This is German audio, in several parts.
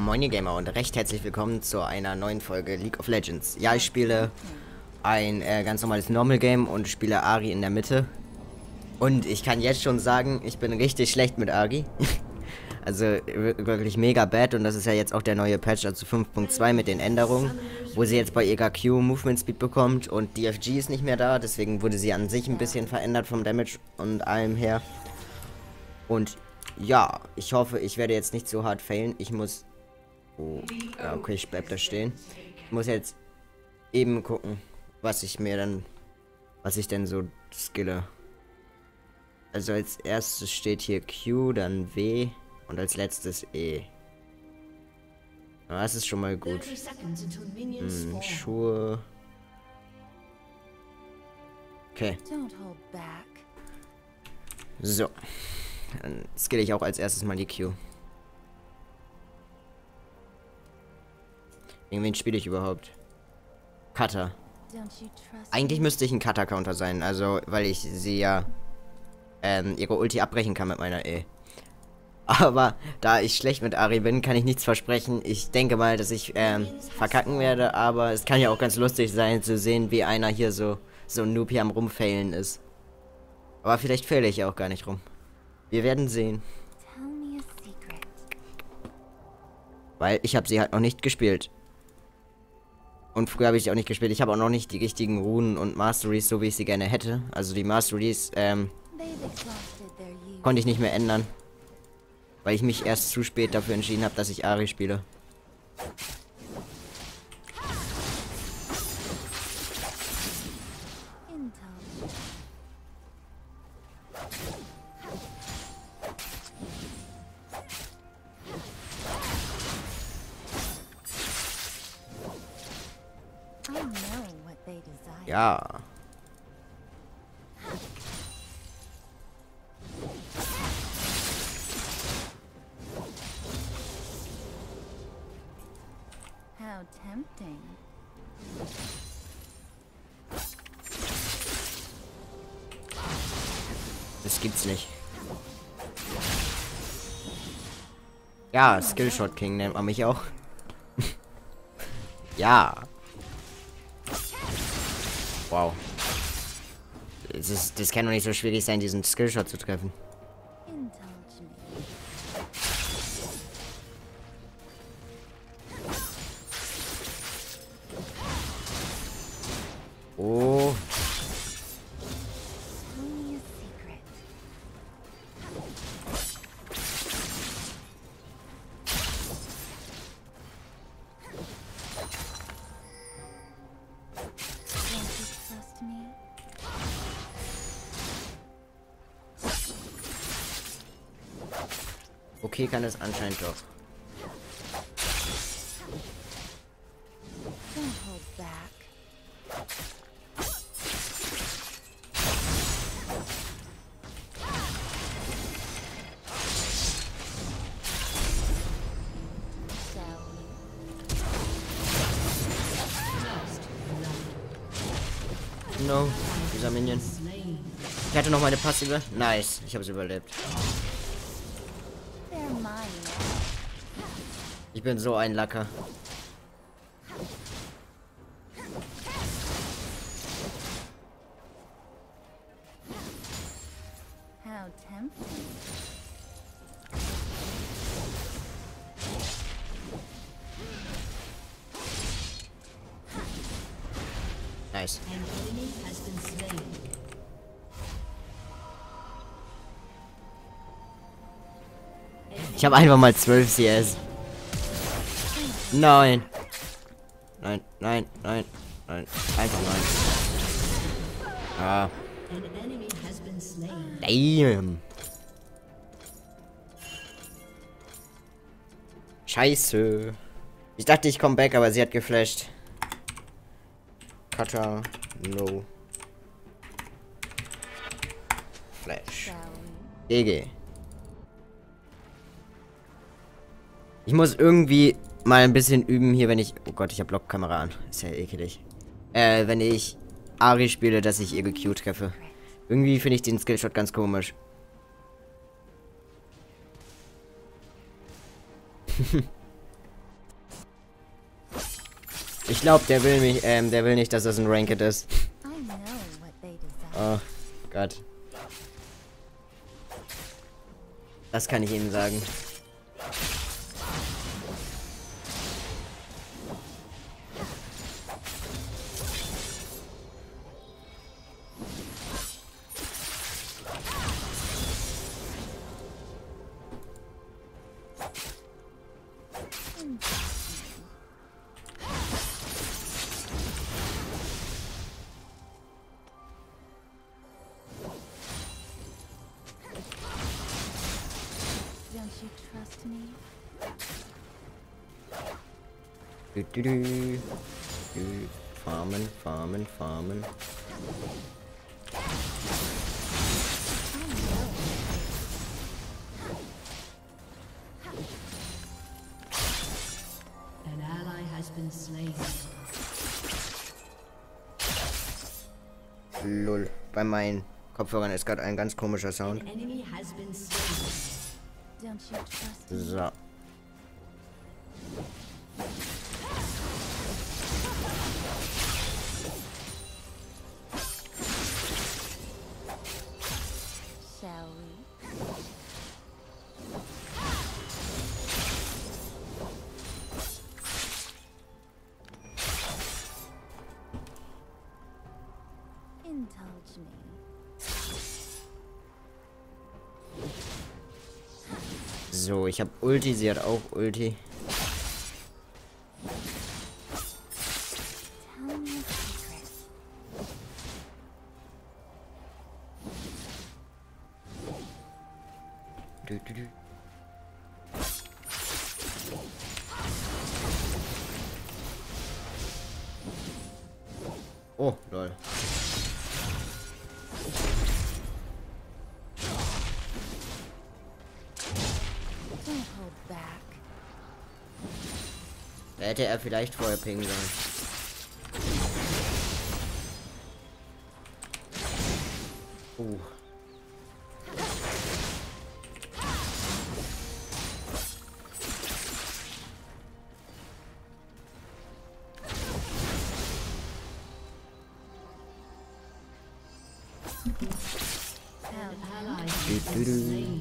Moin ihr Gamer und recht herzlich willkommen zu einer neuen Folge League of Legends. Ja, ich spiele ein ganz normales Normal Game und spiele Ahri in der Mitte. Und ich kann jetzt schon sagen, ich bin richtig schlecht mit Ahri. Also wirklich mega bad, und das ist ja jetzt auch der neue Patch, also 5.2 mit den Änderungen, wo sie jetzt bei EGQ Movement Speed bekommt und DFG ist nicht mehr da, deswegen wurde sie an sich ein bisschen verändert vom Damage und allem her. Und ja, ich hoffe, ich werde jetzt nicht so hart failen. Ich muss... Oh, ja, okay, ich bleib da stehen. Ich muss jetzt eben gucken, was ich denn so skille. Also als erstes steht hier Q, dann W und als letztes E. Ja, das ist schon mal gut. Schuhe. Okay. So. Dann skill ich auch als erstes mal die Q. Gegen wen spiele ich überhaupt? Cutter. Eigentlich müsste ich ein Cutter-Counter sein, also weil ich sie ja ihre Ulti abbrechen kann mit meiner E. Aber da ich schlecht mit Ahri bin, kann ich nichts versprechen. Ich denke mal, dass ich verkacken werde, aber es kann ja auch ganz lustig sein zu sehen, wie einer hier so ein Noob hier am Rumfailen ist. Aber vielleicht faile ich ja auch gar nicht rum. Wir werden sehen. Weil ich habe sie halt noch nicht gespielt. Und früher habe ich sie auch nicht gespielt. Ich habe auch noch nicht die richtigen Runen und Masteries, so wie ich sie gerne hätte. Also die Masteries konnte ich nicht mehr ändern. Weil ich mich erst zu spät dafür entschieden habe, dass ich Ahri spiele. Ja. How tempting. Das gibt's nicht. Ja, Skillshot King nennt man mich auch. Ja. Wow. Das kann doch nicht so schwierig sein, diesen Skillshot zu treffen. Oh. Okay, kann es anscheinend doch. No, dieser Minion. Ich hatte noch meine Passive. Nice, ich habe es überlebt. Ich bin so ein Lacker. How tempting. Nice. Ich habe einfach mal 12 CS. Nein. Nein, nein, nein, nein. Einfach nein. Ah. Damn. Scheiße. Ich dachte, ich komme back, aber sie hat geflasht. Cutter. No. Flash. GG. Ich muss irgendwie mal ein bisschen üben hier, wenn ich... Oh Gott, ich habe Blockkamera an. Ist ja ekelig. Wenn ich Ahri spiele, dass ich EGQ treffe. Irgendwie finde ich den Skillshot ganz komisch. Ich glaube, der will nicht, dass das ein Ranked ist. I know what they desire. Oh Gott. Das kann ich Ihnen sagen. Don't you trust me? Farmen, farmen, farmen. An ally has been slain. Lol. Bei meinen Kopfhörern ist gerade ein ganz komischer Sound. An enemy has been slain. Don't you trust me? So. Shall we? Indulge me. So, ich habe Ulti, sie hat auch Ulti. Tell me a secret. Du, du, du. Oh, lol. Don't hold back. Da hätte er vielleicht vorher pingen sollen. How Ally Du, has du, been du. slain.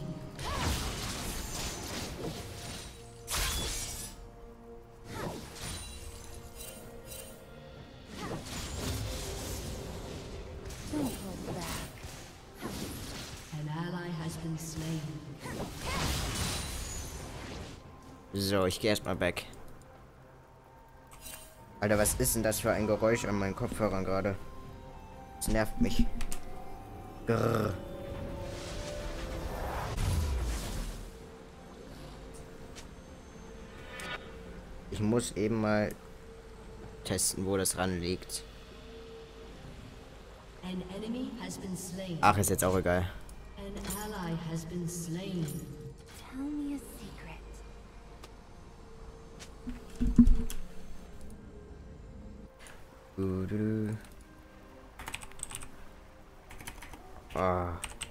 don't hold back. An ally has been slain. So, ich gehe erstmal weg. Alter, was ist denn das für ein Geräusch an meinen Kopfhörern gerade? Das nervt mich. Grrr. Ich muss eben mal testen, wo das ranliegt. An enemy has been slain. Ach, ist jetzt auch egal. An ally has been slain. Tell me a secret. Du, du, du. Ah.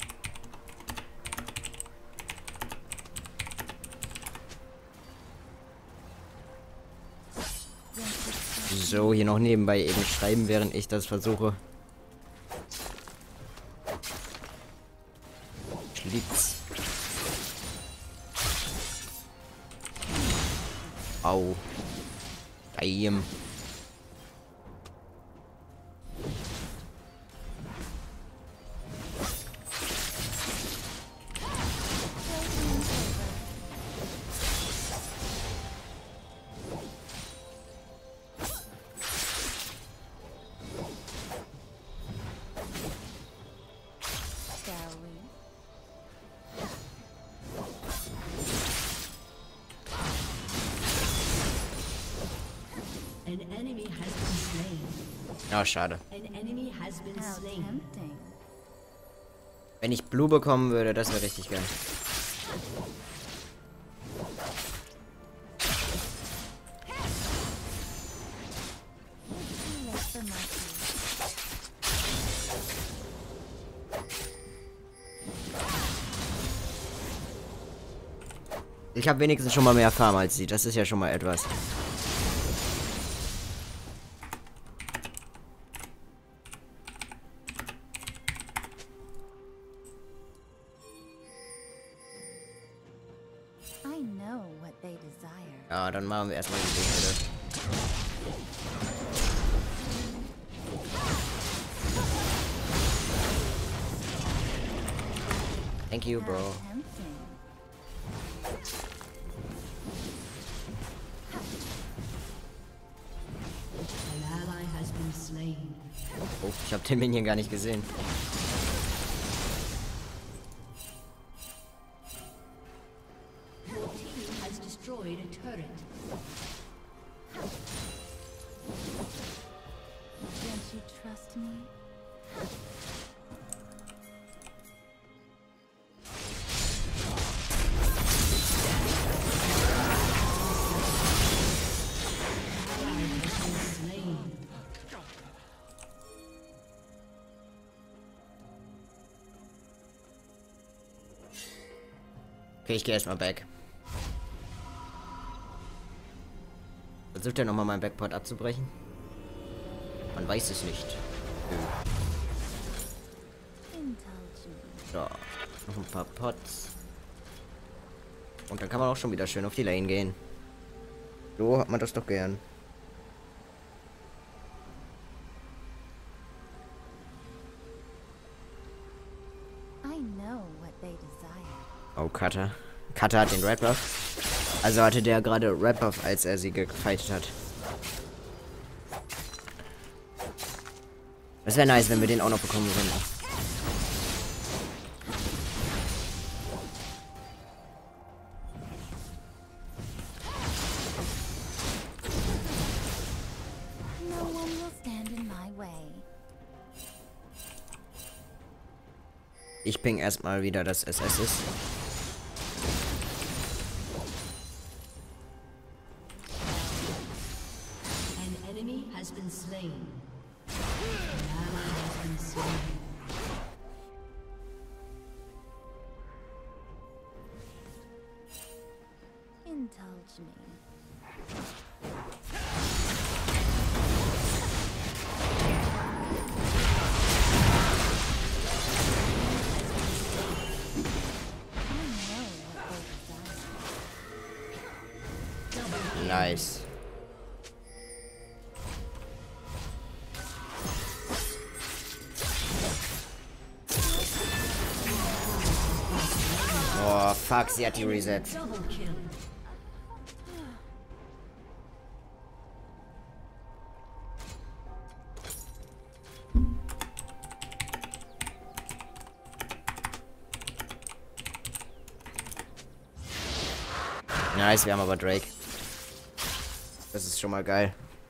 So, hier noch nebenbei eben schreiben, während ich das versuche. Schlitz. Au. Damn. Shall we? An enemy has been slain. Ja, schade. An enemy has been How slain. tempting. Wenn ich Blue bekommen würde, das wäre richtig geil. Less for mercy. Ich habe wenigstens schon mal mehr Farm als sie. Das ist ja schon mal etwas. Ja, dann machen wir erstmal die Seele. Thank you, bro. Tempting. An ally has been slain. Oh, ich habe den Minion gar nicht gesehen. Your team has destroyed a turret. Don't you trust me? Ally has been slain. Okay, ich gehe erstmal back. Versucht er nochmal meinen Backport abzubrechen? Man weiß es nicht. Indulge me. So, noch ein paar Pots. Und dann kann man auch schon wieder schön auf die Lane gehen. So hat man das doch gern. I know what they desire. Oh, Cutter. Cutter hat den Red Buff. Also hatte der gerade Red Buff, als er sie gefightet hat. Das wäre nice, wenn wir den auch noch bekommen würden. No one will stand in my way. Ich ping erstmal wieder, dass SS ist. An enemy has been slain. An ally has been slain. Indulge me. I know what they desire. Nice. Oh, fuck, sie hat die Reset. Double kill. Nice, wir haben aber Drake. Das ist schon mal geil.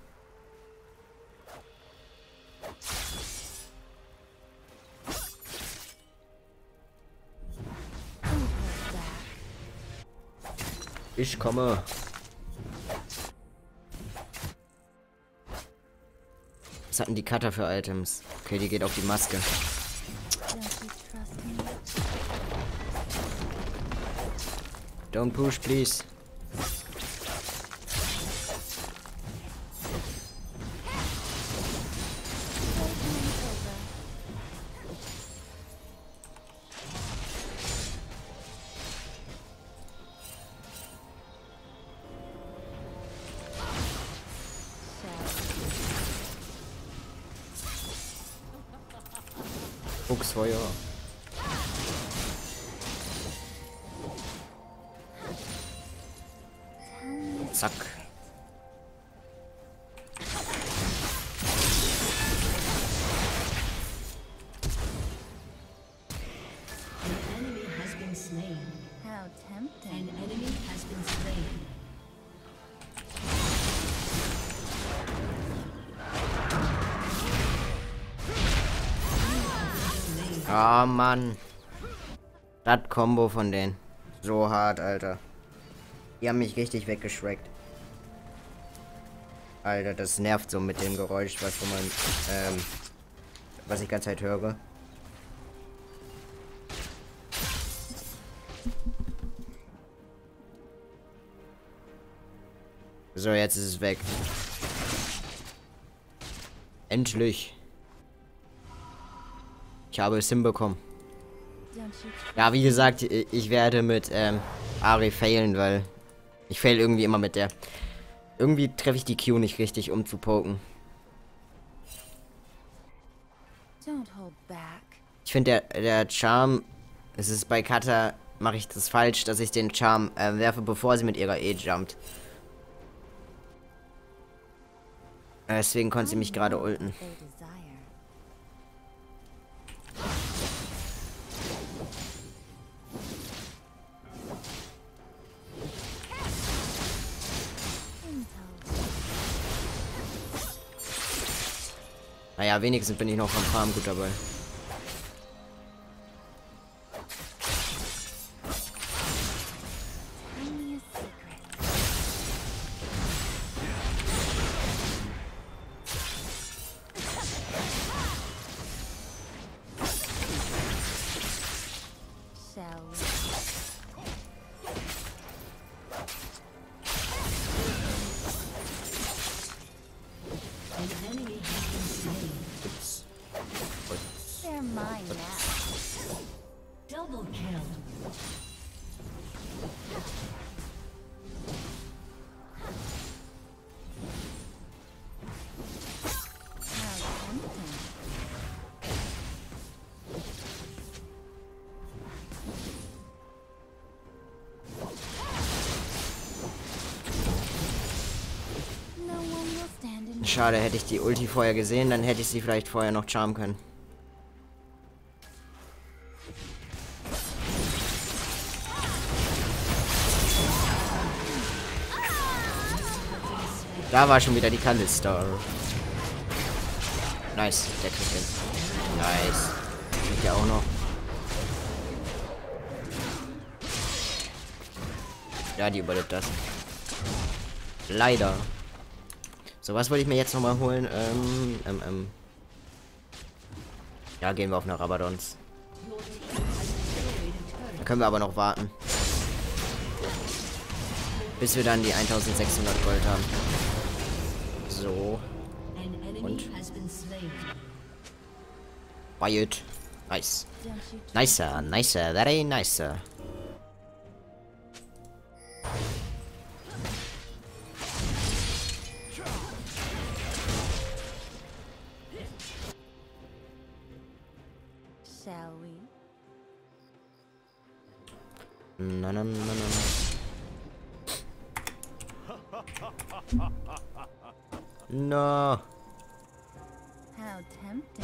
Ich komme. Was hatten die Cutter für Items? Okay, die geht auf die Maske. Don't you trust me? Don't push, please. Playtime's over. Fuchsfeuer. Zack. An enemy has been slain. How An tempting. enemy has been slain. Ah, Mann. Das Combo von denen. So hart, Alter. Die haben mich richtig weggeschreckt. Alter, das nervt so mit dem Geräusch, was ich die ganze Zeit höre. So, jetzt ist es weg. Endlich. Ich habe es hinbekommen. Don't you trust Ja, wie gesagt, ich werde mit Ari failen, weil Ich fail irgendwie immer mit der. Irgendwie treffe ich die Q nicht richtig, um zu poken. Don't hold back. Ich finde, der Charm, es ist bei Kata, mache ich das falsch, dass ich den Charm werfe, bevor sie mit ihrer E jumpt. Deswegen konnte sie mich gerade ulten. They desire. Intel. Naja, wenigstens bin ich noch vom Farm gut dabei. Tell me a secret. Shall we? An enemy has been slain. They're mine now. Double kill. How tempting. No one will stand in Schade, hätte ich die Ulti vorher gesehen, dann hätte ich sie vielleicht vorher noch charmen können. Da war schon wieder die Kalista. Nice, der kriegt hin. Nice. Kriegt ja auch noch. Ja, die überlebt das. Leider. So, was wollte ich mir jetzt nochmal holen? Ja, gehen wir auf eine Rabadons. Da können wir aber noch warten. Bis wir dann die 1600 Gold haben. So. An enemy Und? has been slain. Wyatt. Nice. Don't you Nicer, nicer, very nicer. shall we? Na, na, na, na, na. No. How tempting.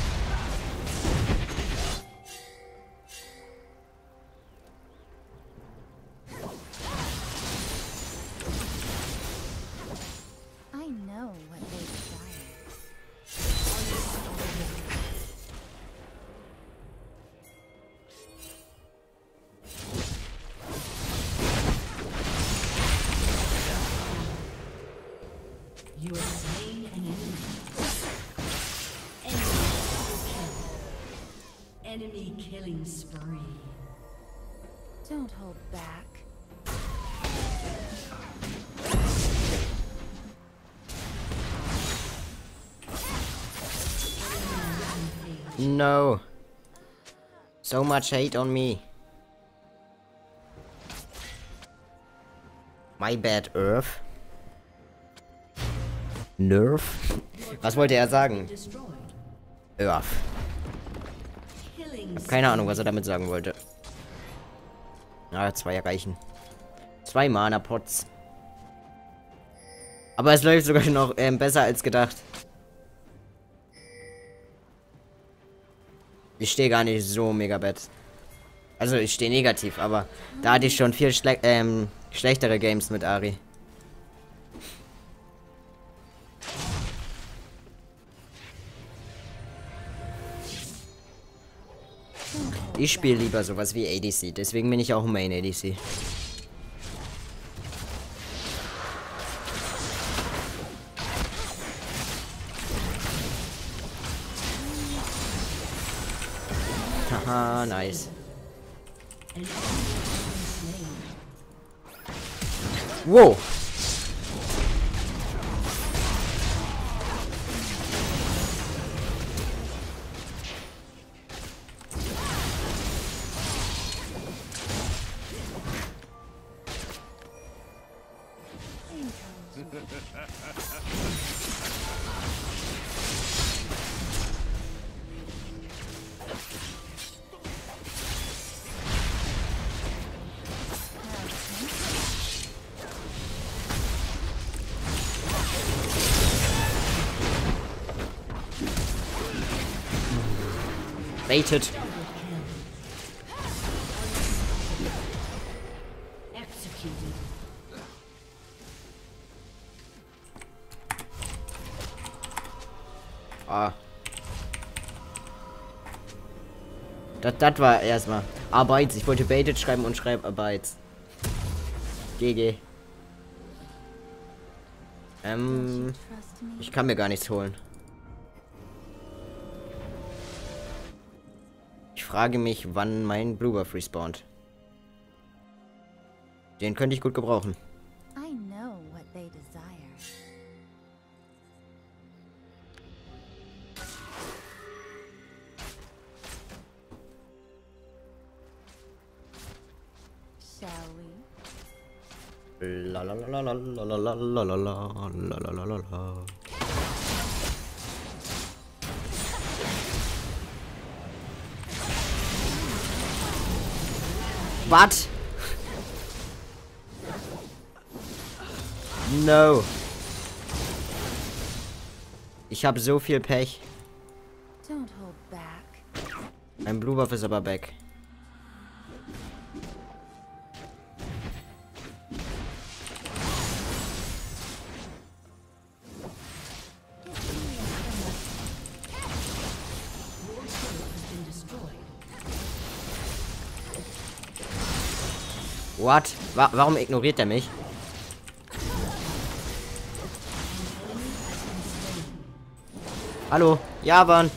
I know what they desire. You are slain an enemy. Enemy killing spree. Don't hold back. No. So much hate on me. My bad, Earth. Nerf? Was wollte er sagen? Destroyed. Earth. Killing Keine Ahnung, was er damit sagen wollte. Ah, 2 reichen. 2 Mana-Pots. Aber es läuft sogar noch besser als gedacht. Ich stehe gar nicht so mega bad. Also ich stehe negativ, aber da hatte ich schon viel schlechtere Games mit Ari. Ich spiele lieber sowas wie ADC, deswegen bin ich auch Main ADC. Haha, nice. Wow. Baited. Executed. Ah. Das war erstmal Arbeits. Ich wollte baited schreiben und schreibe Arbeits. GG. Don't you trust me? Ich kann mir gar nichts holen. Ich frage mich, wann mein Bluebuff respawnt. Den könnte ich gut gebrauchen. I know what they desire. Shall we? La la la la la la la la la la la la la la. What? No. Ich habe so viel Pech. Don't hold back. Mein Bluebuff ist aber back. What? Warum ignoriert er mich? Hallo, Javan.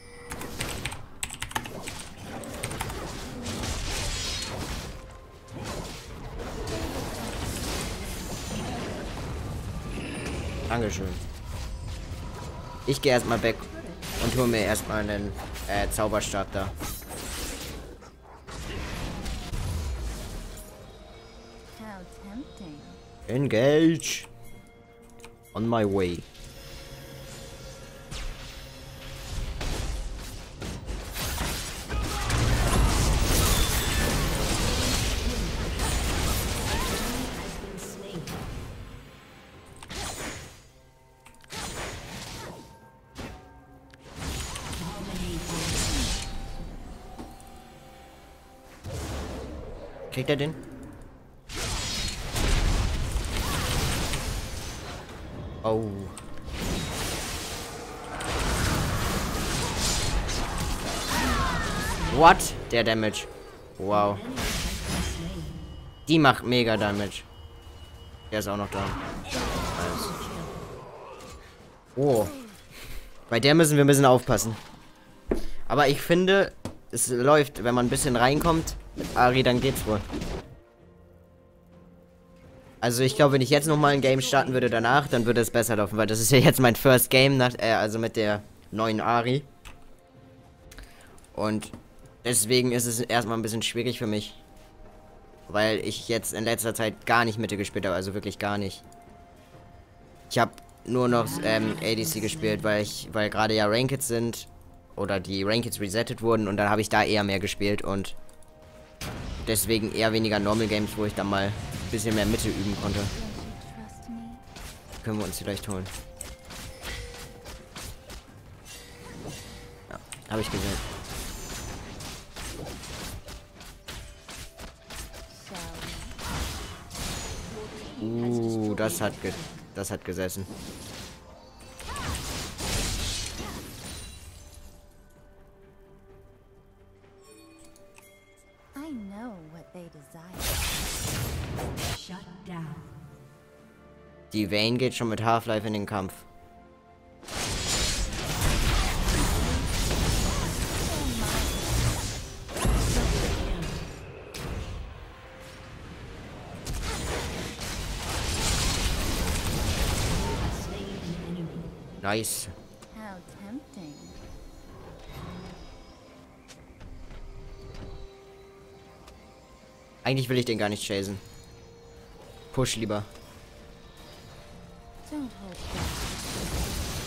Dankeschön. Ich gehe erstmal weg und hole mir erstmal einen Zauberstab da. How tempting. Engage. On my way. Kriegt er den? Oh. What? Der Damage. Wow. Die macht mega Damage. Der ist auch noch da. Nice. Oh. Bei der müssen wir ein bisschen aufpassen. Aber ich finde, es läuft, wenn man ein bisschen reinkommt mit Ari, dann geht's wohl. Also ich glaube, wenn ich jetzt nochmal ein Game starten würde danach, dann würde es besser laufen, weil das ist ja jetzt mein First Game, also mit der neuen Ari. Und deswegen ist es erstmal ein bisschen schwierig für mich. Weil ich jetzt in letzter Zeit gar nicht Mitte gespielt habe, also wirklich gar nicht. Ich habe nur noch ADC gespielt, weil gerade ja Rankeds sind. Oder die Rankeds resettet wurden und dann habe ich da eher mehr gespielt und deswegen eher weniger Normal Games, wo ich dann mal ein bisschen mehr Mitte üben konnte. Don't you trust me? Können wir uns vielleicht holen. Ja, habe ich gesehen. Shall we? Das hat gesessen. I know what they desire. Shut down. Die Vayne geht schon mit Half-Life in den Kampf. Nice. How tempting. Eigentlich will ich den gar nicht chasen. Push lieber. Don't hold back.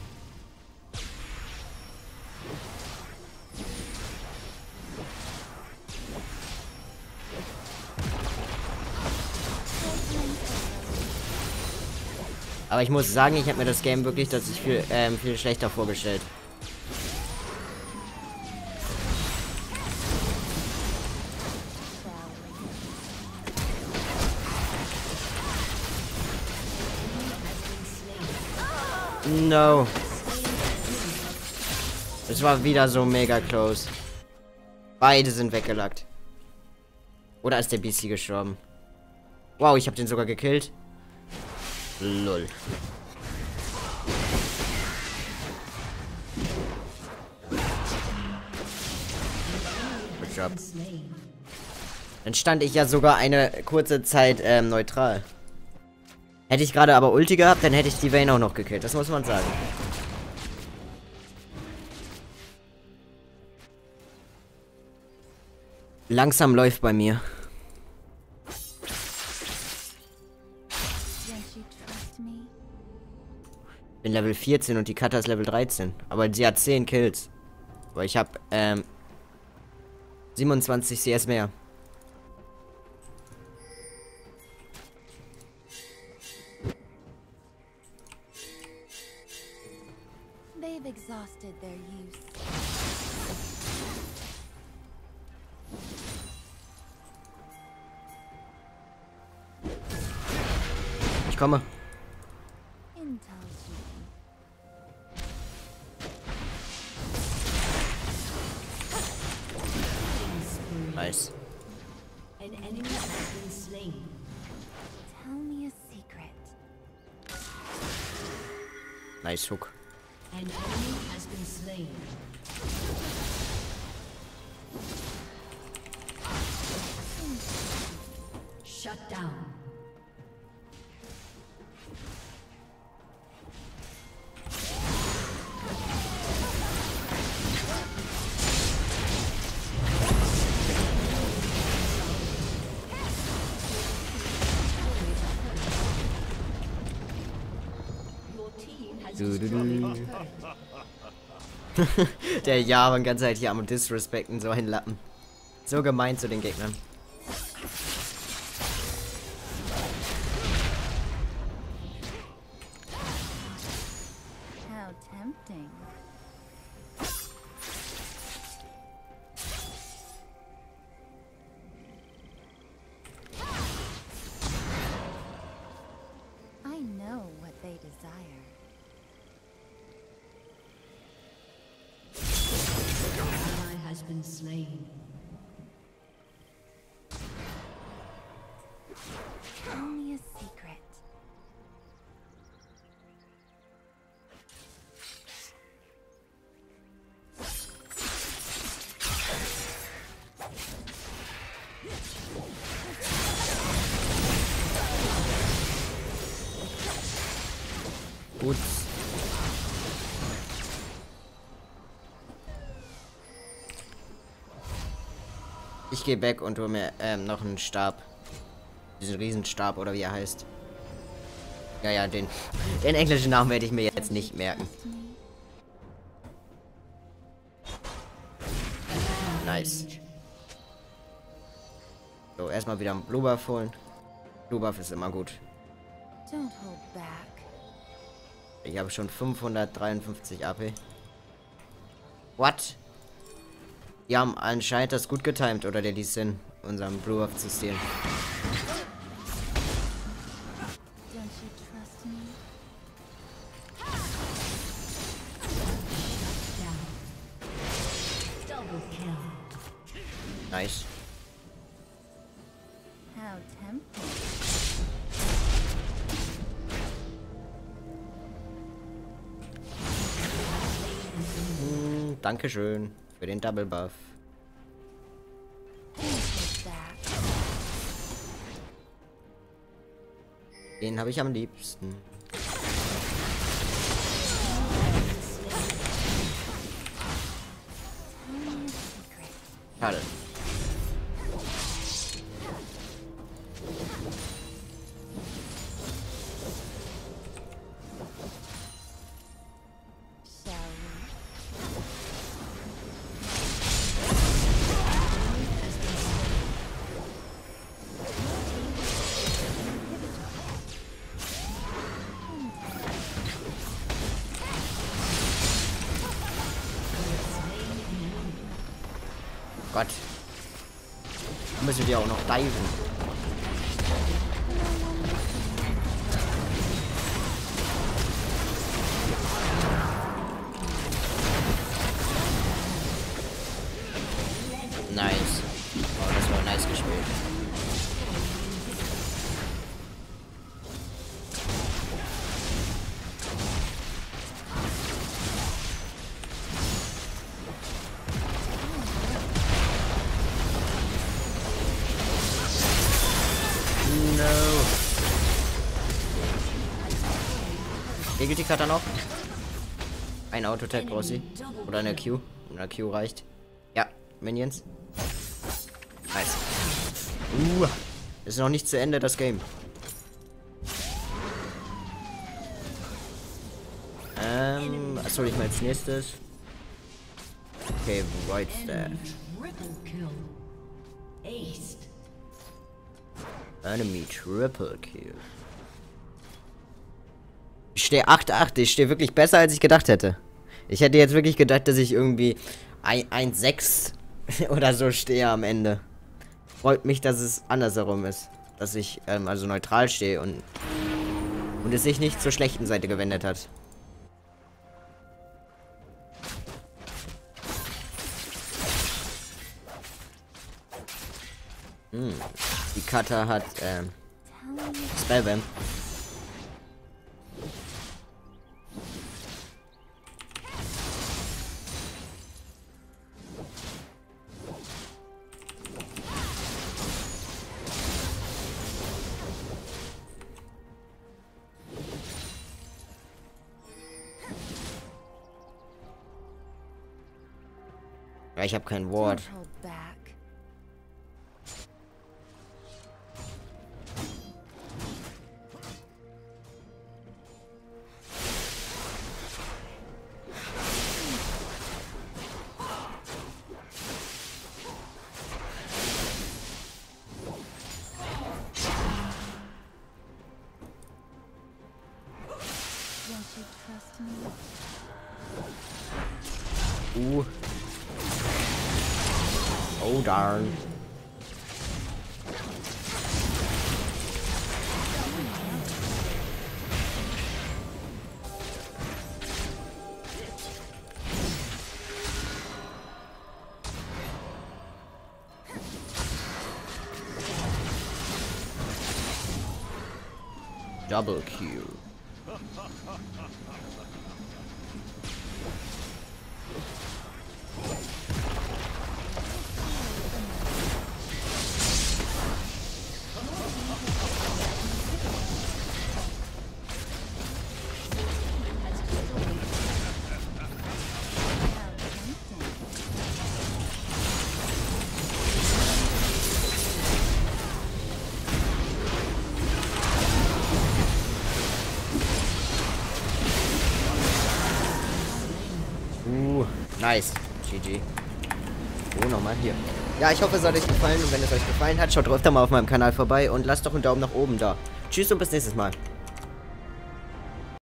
Aber ich muss sagen, ich habe mir das Game wirklich viel schlechter vorgestellt. No. Das war wieder so mega close. Beide sind weggelackt. Oder ist der BC gestorben? Wow, ich habe den sogar gekillt. Lol. Good job. Dann stand ich ja sogar eine kurze Zeit neutral. Hätte ich gerade aber Ulti gehabt, dann hätte ich die Vayne auch noch gekillt. Das muss man sagen. Langsam läuft bei mir. Don't you trust me? Ich bin Level 14 und die Kata ist Level 13. Aber sie hat 10 Kills. Aber ich habe 27 CS mehr. They've exhausted their use. Ich komme. Intelligent. Nice. An enemy has been slain. Tell me a secret. Nice Hook. An enemy has been slain. Shut down. Your team has destroyed a turret. Der Javan ganze Zeit hier am Disrespekten, so ein Lappen. So gemein zu den Gegnern. How tempting. I know what they desire. Ally has been slain. Tell me a secret. Gut. Ich gehe weg und hole mir noch einen Stab. Diesen Riesenstab oder wie er heißt. Ja, den englischen Namen werde ich mir jetzt nicht merken. Trust me? Nice. So, erstmal wieder einen Blue Buff holen. Blue Buff ist immer gut. Don't hold back. Ich habe schon 553 AP. What? Die haben anscheinend das gut getimt, oder der Lee Sin, unseren Blue Buff zu stehlen. Don't you trust me? Double kill. Nice. How tempting. Dankeschön für den Double Buff. Don't hold back. Den habe ich am liebsten. Tell me a secret. Schade. Gott. Müssen wir auch noch diven. Nice. Oh, das war nice gespielt. No. Regelt die Karte noch? Ein Autotech braucht sie. Oder eine Q. Eine Q reicht. Ja, Minions. Nice. Ist noch nicht zu Ende das Game. Was soll ich mal als nächstes? Okay, White Staff. Triple kill. Aced. Enemy Triple Kill. Ich stehe 8-8. Ich stehe wirklich besser, als ich gedacht hätte. Ich hätte jetzt wirklich gedacht, dass ich irgendwie 1-6 oder so stehe am Ende. Freut mich, dass es andersherum ist. Dass ich also neutral stehe und es sich nicht zur schlechten Seite gewendet hat. Die Kata hat Spellbam. Ja, ich habe kein Wort. Don't hold back. Don't you trust me? Oh darn. Double Q. Nice. GG. Oh, nochmal hier. Ja, ich hoffe, es hat euch gefallen. Und wenn es euch gefallen hat, schaut öfter mal auf meinem Kanal vorbei und lasst doch einen Daumen nach oben da. Tschüss und bis nächstes Mal.